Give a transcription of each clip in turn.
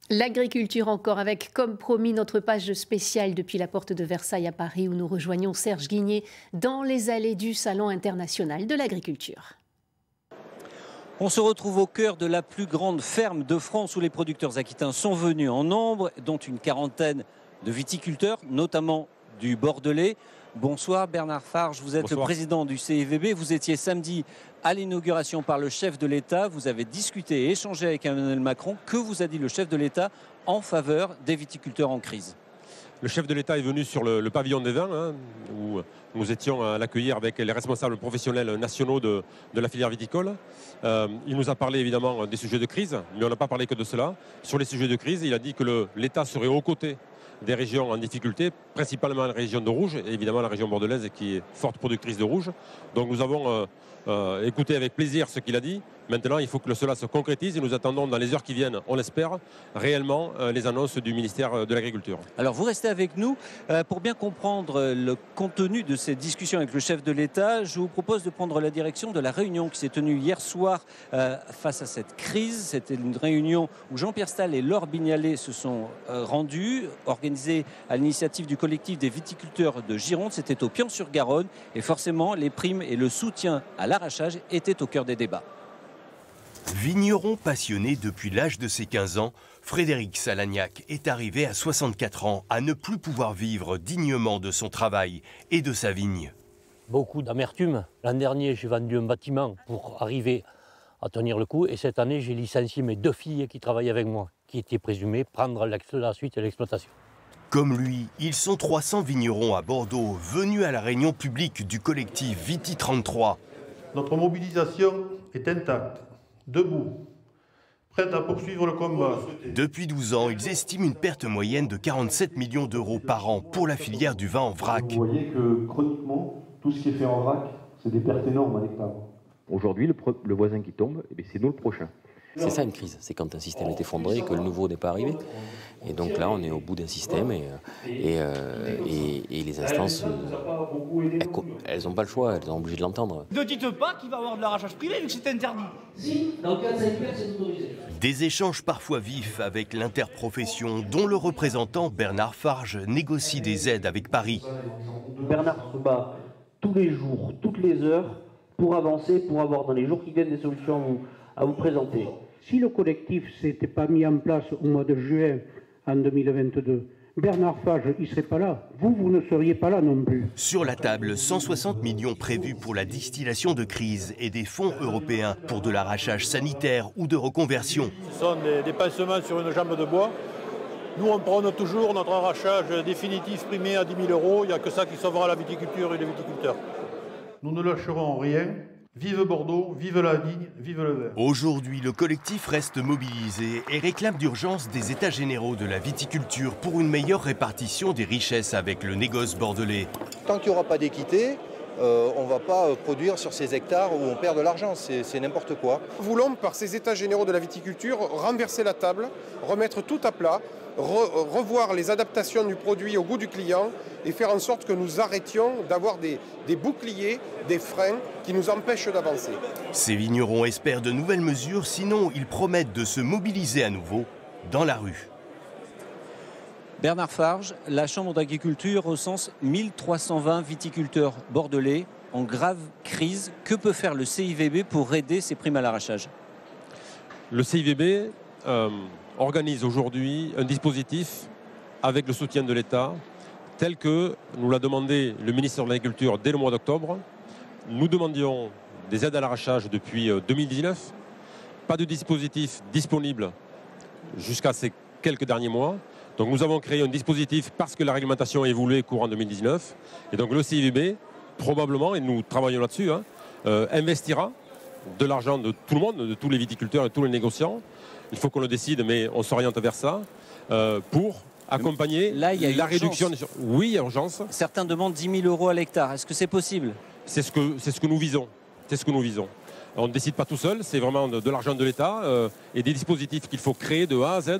L'agriculture encore avec, comme promis, notre page spéciale depuis la porte de Versailles à Paris où nous rejoignons Serge Guigné dans les allées du Salon international de l'agriculture. On se retrouve au cœur de la plus grande ferme de France où les producteurs aquitains sont venus en nombre, dont une quarantaine de viticulteurs, notamment du Bordelais. Bonsoir Bernard Farge, vous êtes Bonsoir. Le président du CIVB. Vous étiez samedi à l'inauguration par le chef de l'État. Vous avez discuté et échangé avec Emmanuel Macron. Que vous a dit le chef de l'État en faveur des viticulteurs en crise? Le chef de l'État est venu sur le pavillon des vins, où nous étions à l'accueillir avec les responsables professionnels nationaux de la filière viticole. Il nous a parlé évidemment des sujets de crise, mais on n'a pas parlé que de cela. Sur les sujets de crise, il a dit que l'État serait aux côtés des régions en difficulté, principalement la région de rouge, et évidemment la région bordelaise qui est forte productrice de rouge. Donc nous avons écouté avec plaisir ce qu'il a dit. Maintenant, il faut que cela se concrétise et nous attendons dans les heures qui viennent, on l'espère, réellement les annonces du ministère de l'Agriculture. Alors vous restez avec nous pour bien comprendre le contenu de cette discussion avec le chef de l'État. Je vous propose de prendre la direction de la réunion qui s'est tenue hier soir face à cette crise. C'était une réunion où Jean-Pierre Stahl et Laure Bignalet se sont rendus, organisée à l'initiative du collectif des viticulteurs de Gironde. C'était au Pian-sur-Garonne et forcément les primes et le soutien à l'arrachage étaient au cœur des débats. Vigneron passionné depuis l'âge de ses 15 ans, Frédéric Salagnac est arrivé à 64 ans à ne plus pouvoir vivre dignement de son travail et de sa vigne. Beaucoup d'amertume. L'an dernier, j'ai vendu un bâtiment pour arriver à tenir le coup. Et cette année, j'ai licencié mes 2 filles qui travaillaient avec moi, qui étaient présumées prendre la suite de l'exploitation. Comme lui, ils sont 300 vignerons à Bordeaux, venus à la réunion publique du collectif Viti 33. Notre mobilisation est intacte, debout, prête à poursuivre le combat. Depuis 12 ans, ils estiment une perte moyenne de 47 millions d'euros par an pour la filière du vin en vrac. Vous voyez que chroniquement, tout ce qui est fait en vrac, c'est des pertes énormes à l'hectare. Aujourd'hui, le voisin qui tombe, c'est nous le prochain. C'est ça une crise, c'est quand un système est effondré que le nouveau n'est pas arrivé. Et donc là, on est au bout d'un système et les instances, elles n'ont pas le choix, elles sont obligées de l'entendre. Ne dites pas qu'il va y avoir de l'arrachage privé vu que c'est interdit. Si, dans le cas de sanitaire, c'est autorisé. Des échanges parfois vifs avec l'interprofession dont le représentant Bernard Farge négocie des aides avec Paris. Bernard se bat tous les jours, toutes les heures pour avancer, pour avoir dans les jours qui viennent des solutions à vous présenter. Si le collectif ne s'était pas mis en place au mois de juin en 2022, Bernard Farge, il ne serait pas là. Vous ne seriez pas là non plus. Sur la table, 160 millions prévus pour la distillation de crise et des fonds européens pour de l'arrachage sanitaire ou de reconversion. Ce sont des pansements sur une jambe de bois. Nous, on prône toujours notre arrachage définitif primé à 10 000 €. Il n'y a que ça qui sauvera la viticulture et les viticulteurs. Nous ne lâcherons rien. Vive Bordeaux, vive la vigne, vive le vin. Aujourd'hui, le collectif reste mobilisé et réclame d'urgence des états généraux de la viticulture pour une meilleure répartition des richesses avec le négoce bordelais. Tant qu'il n'y aura pas d'équité, on ne va pas produire sur ces hectares où on perd de l'argent, c'est n'importe quoi. Nous voulons, par ces états généraux de la viticulture, renverser la table, remettre tout à plat, revoir les adaptations du produit au goût du client et faire en sorte que nous arrêtions d'avoir des boucliers, des freins qui nous empêchent d'avancer. Ces vignerons espèrent de nouvelles mesures, sinon ils promettent de se mobiliser à nouveau dans la rue. Bernard Farge, la Chambre d'agriculture recense 1320 viticulteurs bordelais en grave crise. Que peut faire le CIVB pour aider ces primes à l'arrachage? Le CIVB organise aujourd'hui un dispositif avec le soutien de l'État tel que nous l'a demandé le ministère de l'Agriculture dès le mois d'octobre. Nous demandions des aides à l'arrachage depuis 2019. Pas de dispositif disponible jusqu'à ces quelques derniers mois. Donc nous avons créé un dispositif parce que la réglementation a évolué courant 2019. Et donc le CIVB, probablement, et nous travaillons là-dessus, investira de l'argent de tout le monde, de tous les viticulteurs et tous les négociants. Il faut qu'on le décide, mais on s'oriente vers ça, pour accompagner là, il y a la urgence. réduction. Oui, il y a urgence. Certains demandent 10 000 € à l'hectare. Est-ce que c'est possible? C'est ce que nous visons. C'est ce que nous visons. On ne décide pas tout seul, c'est vraiment de l'argent de l'État et des dispositifs qu'il faut créer de A à Z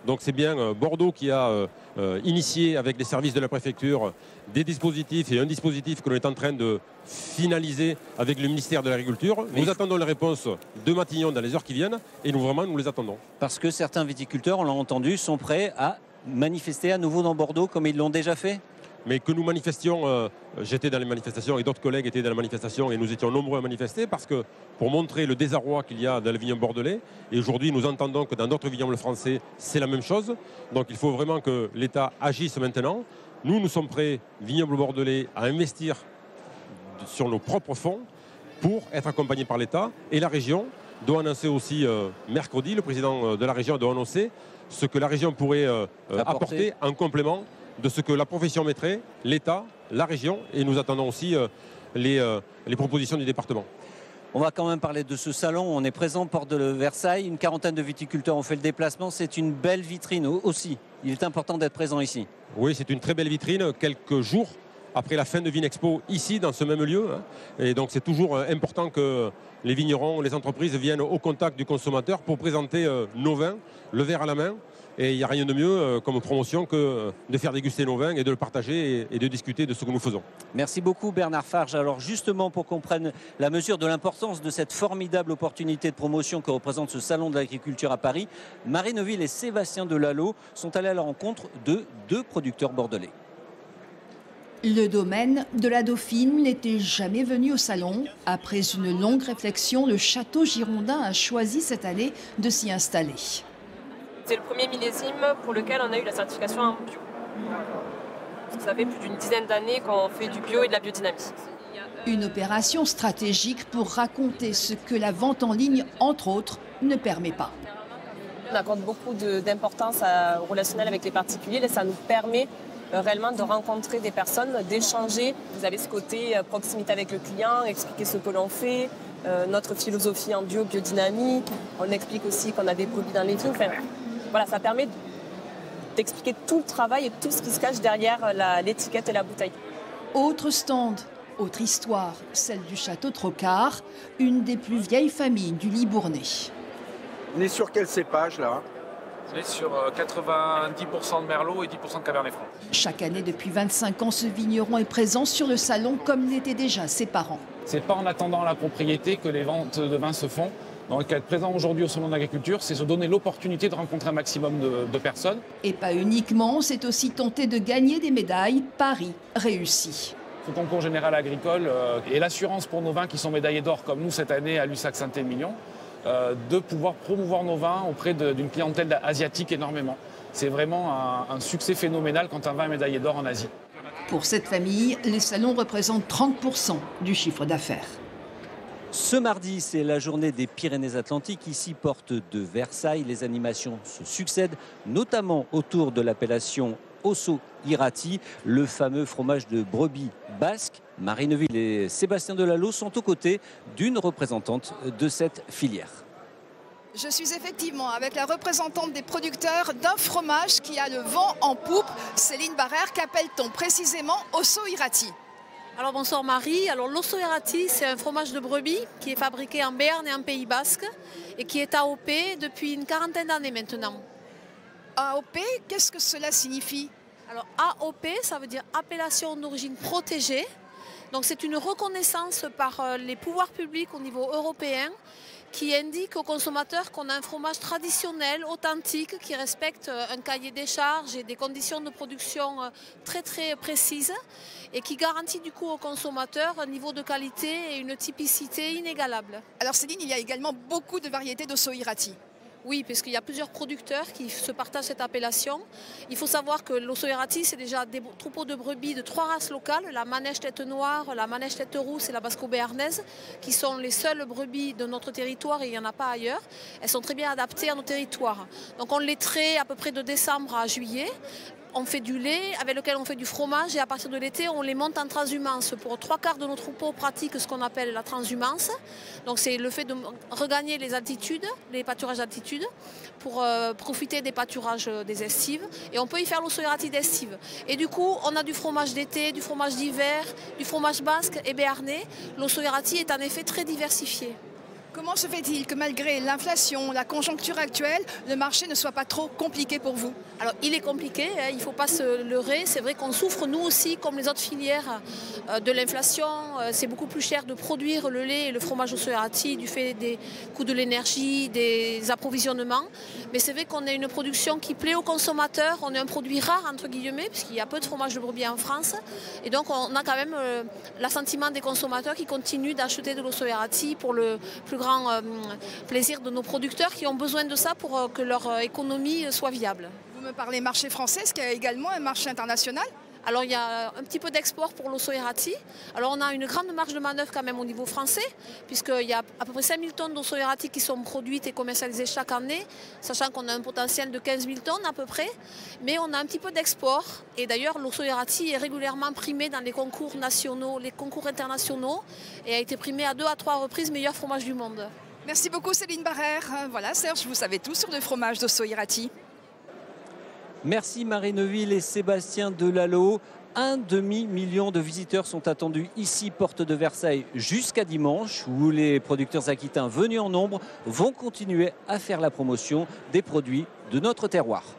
Donc c'est bien Bordeaux qui a initié avec les services de la préfecture des dispositifs et un dispositif que l'on est en train de finaliser avec le ministère de l'Agriculture. Nous attendons les réponses de Matignon dans les heures qui viennent et nous les attendons. Parce que certains viticulteurs, on l'a entendu, sont prêts à manifester à nouveau dans Bordeaux comme ils l'ont déjà fait. Mais que nous manifestions, j'étais dans les manifestations et d'autres collègues étaient dans les manifestations et nous étions nombreux à manifester parce que pour montrer le désarroi qu'il y a dans le vignoble bordelais, et aujourd'hui nous entendons que dans d'autres vignobles français c'est la même chose, donc il faut vraiment que l'État agisse maintenant. Nous sommes prêts, vignoble bordelais, à investir sur nos propres fonds pour être accompagnés par l'État, et la région doit annoncer aussi mercredi, le président de la région doit annoncer ce que la région pourrait apporter en complément de ce que la profession mettrait, l'État, la région, et nous attendons aussi les propositions du département. On va quand même parler de ce salon. On est présent, porte de Versailles. Une quarantaine de viticulteurs ont fait le déplacement. C'est une belle vitrine aussi. Il est important d'être présent ici. Oui, c'est une très belle vitrine. Quelques jours après la fin de Vinexpo, ici, dans ce même lieu. Et donc c'est toujours important que les vignerons, les entreprises viennent au contact du consommateur pour présenter nos vins, le verre à la main. Et il n'y a rien de mieux comme promotion que de faire déguster nos vins et de le partager et de discuter de ce que nous faisons. Merci beaucoup Bernard Farge. Alors justement pour qu'on prenne la mesure de l'importance de cette formidable opportunité de promotion que représente ce salon de l'agriculture à Paris, Marie Neuville et Sébastien Delalot sont allés à la rencontre de 2 producteurs bordelais. Le domaine de la Dauphine n'était jamais venu au salon. Après une longue réflexion, le château girondin a choisi cette année de s'y installer. C'est le premier millésime pour lequel on a eu la certification en bio. Ça fait plus d'une dizaine d'années qu'on fait du bio et de la biodynamie. Une opération stratégique pour raconter ce que la vente en ligne, entre autres, ne permet pas. On accorde beaucoup d'importance au relationnel avec les particuliers et ça nous permet réellement de rencontrer des personnes, d'échanger. Vous avez ce côté proximité avec le client, expliquer ce que l'on fait, notre philosophie en bio, biodynamie. On explique aussi qu'on a des produits dans les vignes. Enfin, voilà, ça permet d'expliquer tout le travail et tout ce qui se cache derrière l'étiquette et la bouteille. Autre stand, autre histoire, celle du château Trocard, une des plus vieilles familles du Libournais. On est sur quel cépage là ? On est sur 90% de Merlot et 10% de Cabernet Franc. Chaque année depuis 25 ans, ce vigneron est présent sur le salon comme l'étaient déjà ses parents. C'est pas en attendant la propriété que les ventes de vin se font. Donc être présent aujourd'hui au salon de l'agriculture, c'est se donner l'opportunité de rencontrer un maximum de personnes. Et pas uniquement, c'est aussi tenter de gagner des médailles. Paris réussi. Ce concours général agricole et l'assurance pour nos vins qui sont médaillés d'or comme nous cette année à Lussac Saint-Émilion, de pouvoir promouvoir nos vins auprès d'une clientèle asiatique énormément. C'est vraiment un succès phénoménal quand un vin est médaillé d'or en Asie. Pour cette famille, les salons représentent 30% du chiffre d'affaires. Ce mardi, c'est la journée des Pyrénées-Atlantiques. Ici, porte de Versailles, les animations se succèdent, notamment autour de l'appellation Osso Irati, le fameux fromage de brebis basque. Marie Neuville et Sébastien Delalot sont aux côtés d'une représentante de cette filière. Je suis effectivement avec la représentante des producteurs d'un fromage qui a le vent en poupe. Céline Barrère, qu'appelle-t-on précisément Osso Irati ? Alors bonsoir Marie, alors l'Osso Irati c'est un fromage de brebis qui est fabriqué en Béarn et en Pays Basque et qui est AOP depuis une quarantaine d'années maintenant. AOP, qu'est-ce que cela signifie? Alors AOP ça veut dire appellation d'origine protégée, donc c'est une reconnaissance par les pouvoirs publics au niveau européen qui indique aux consommateurs qu'on a un fromage traditionnel, authentique, qui respecte un cahier des charges et des conditions de production très très précises et qui garantit du coup aux consommateurs un niveau de qualité et une typicité inégalable. Alors Céline, il y a également beaucoup de variétés d'Osso Irati. Oui, parce qu'il y a plusieurs producteurs qui se partagent cette appellation. Il faut savoir que l'Osso Irati, c'est déjà des troupeaux de brebis de 3 races locales, la manèche tête noire, la manèche tête rousse et la basco-béarnaise, qui sont les seules brebis de notre territoire et il n'y en a pas ailleurs. Elles sont très bien adaptées à nos territoires. Donc on les traite à peu près de décembre à juillet. On fait du lait avec lequel on fait du fromage et à partir de l'été, on les monte en transhumance. Pour 3/4 de nos troupeaux, on pratique ce qu'on appelle la transhumance. Donc c'est le fait de regagner les altitudes, les pâturages d'altitude, pour profiter des pâturages des estives. Et on peut y faire l'Osso Irati d'estive. Et du coup, on a du fromage d'été, du fromage d'hiver, du fromage basque et béarnais. L'Osso Irati est en effet très diversifié. Comment se fait-il que malgré l'inflation, la conjoncture actuelle, le marché ne soit pas trop compliqué pour vous? Alors il est compliqué, hein, il ne faut pas se leurrer. C'est vrai qu'on souffre nous aussi, comme les autres filières, de l'inflation. C'est beaucoup plus cher de produire le lait et le fromage au Soverati du fait des coûts de l'énergie, des approvisionnements. Mais c'est vrai qu'on a une production qui plaît aux consommateurs. On est un produit rare entre guillemets, puisqu'il y a peu de fromage de brebis en France. Et donc on a quand même l'assentiment des consommateurs qui continuent d'acheter de l'eau Soverati pour le plus grand plaisir de nos producteurs qui ont besoin de ça pour que leur économie soit viable. Vous me parlez marché français, est-ce qu'il y a également un marché international? Alors il y a un petit peu d'export pour l'eau Soverati. Alors on a une grande marge de manœuvre quand même au niveau français, puisqu'il y a à peu près 5000 tonnes d'eau Soverati qui sont produites et commercialisées chaque année, sachant qu'on a un potentiel de 15 000 tonnes à peu près. Mais on a un petit peu d'export. Et d'ailleurs l'eau Soverati est régulièrement primée dans les concours nationaux, les concours internationaux, et a été primée à 2 à 3 reprises meilleur fromage du monde. Merci beaucoup Céline Barrère. Voilà Serge, vous savez tout sur le fromage d'eau Soverati. Merci Marie Neuville et Sébastien Delalot. 1,5 million de visiteurs sont attendus ici, porte de Versailles, jusqu'à dimanche, où les producteurs aquitains venus en nombre vont continuer à faire la promotion des produits de notre terroir.